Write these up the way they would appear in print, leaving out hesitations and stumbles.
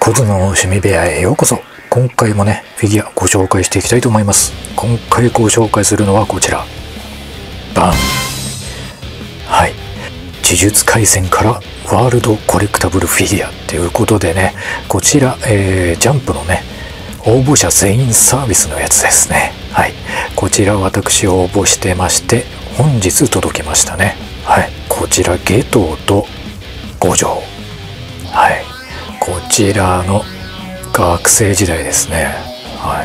コズの趣味部屋へようこそ。今回もね、フィギュアご紹介していきたいと思います。今回ご紹介するのはこちら。バン。はい。呪術廻戦からワールドコレクタブルフィギュアということでね、こちら、ジャンプのね、応募者全員サービスのやつですね。はい。こちら私応募してまして、本日届きましたね。はい。こちらゲトウと五条。はい。こちらの学生時代ですね。はい。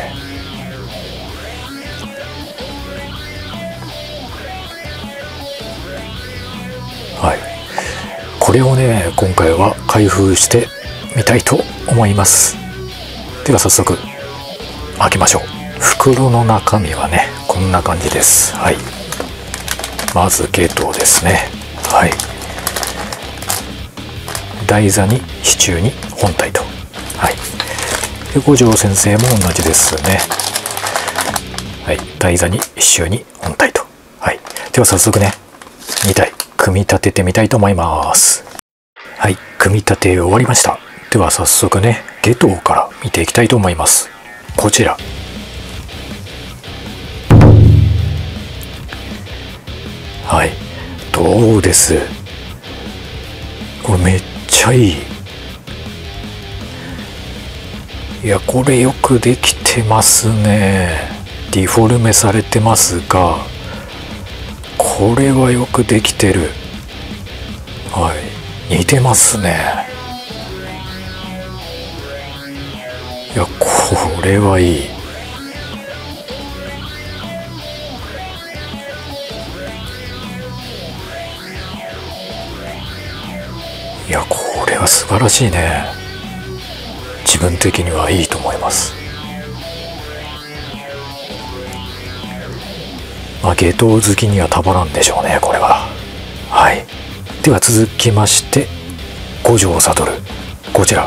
はい。これをね、今回は開封してみたいと思います。では早速開けましょう。袋の中身はね、こんな感じです。はい。まずゲトウですね。はい。台座に支柱に本体と。はい。で五条先生も同じですね。はい。台座に支柱に本体と。はい。では早速ね、2体組み立ててみたいと思います。はい。組み立て終わりました。では早速ね、ゲトウから見ていきたいと思います。こちら。はい。どうです？これめっちゃいい。いや、これよくできてますね。ディフォルメされてますが、これはよくできてる。はい。似てますね。いや、これはいい。いや、これは素晴らしいね。自分的にはいいと思います。まあ、ゲトウ好きにはたまらんでしょうね、これは。はい。では続きまして、五条悟。こちら。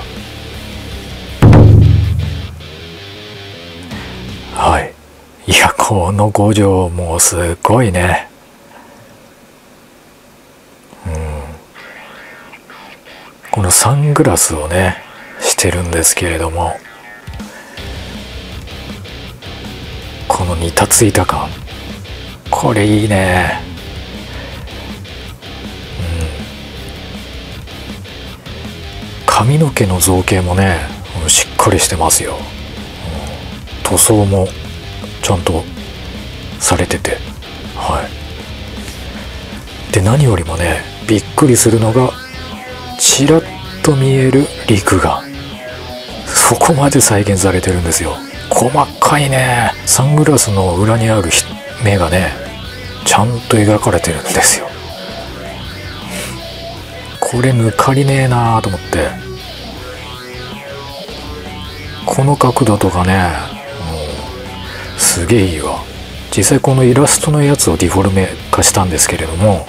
はい。いや、この五条もすごいね。このサングラスをね、してるんですけれども、このにたついた感、これいいね。髪の毛の造形もね、しっかりしてますよ。塗装もちゃんとされてて、はい。で、何よりもね、びっくりするのが、ちらっと見える陸眼、そこまで再現されてるんですよ。細かいね。サングラスの裏にある目がね、ちゃんと描かれてるんですよ。これ抜かりねえなーと思って、この角度とかね、もうすげえいいわ。実際このイラストのやつをディフォルメ化したんですけれども、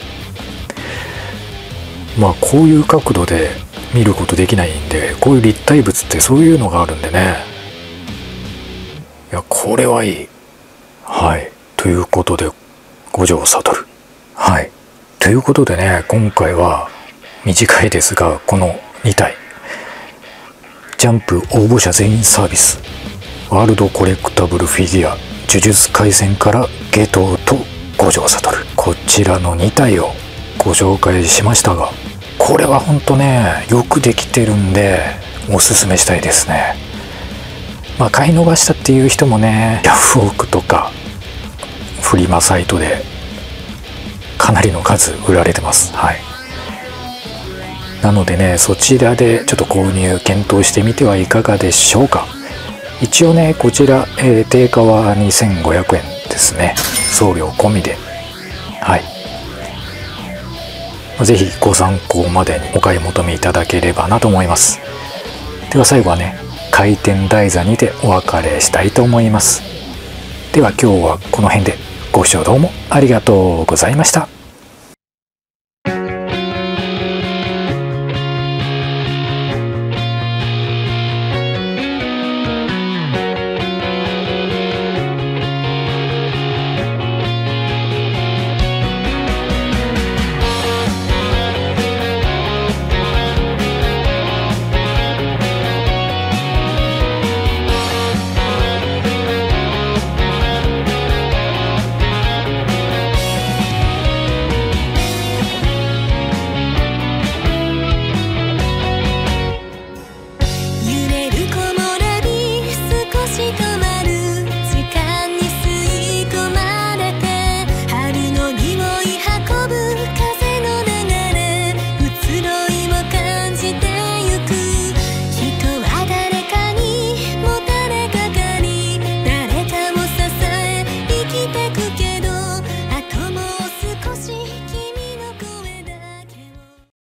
まあこういう角度で見ることできないんで、こういう立体物ってそういうのがあるんでね。いや、これはいい。はい。ということで、五条悟。はい。ということでね、今回は短いですが、この2体。ジャンプ応募者全員サービス。ワールドコレクタブルフィギュア。呪術廻戦からゲトウと五条悟。こちらの2体をご紹介しましたが、これはほんとね、よくできてるんでおすすめしたいですね。まあ買い逃したっていう人もね、ヤフオクとかフリマサイトでかなりの数売られてます。はい。なのでね、そちらでちょっと購入検討してみてはいかがでしょうか。一応ね、こちら、定価は2500円ですね。送料込みで。はい。ぜひご参考までにお買い求めいただければなと思います。では最後はね、回転台座にてお別れしたいと思います。では今日はこの辺でご視聴どうもありがとうございました。